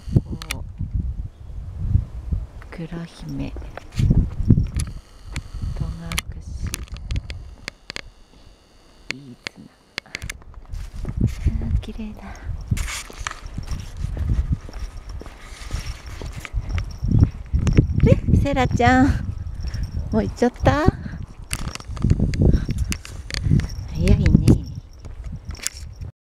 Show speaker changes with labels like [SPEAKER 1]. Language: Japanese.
[SPEAKER 1] こう黒姫、戸隠、いい綱、綺麗だ。セラちゃん、もう行っちゃった？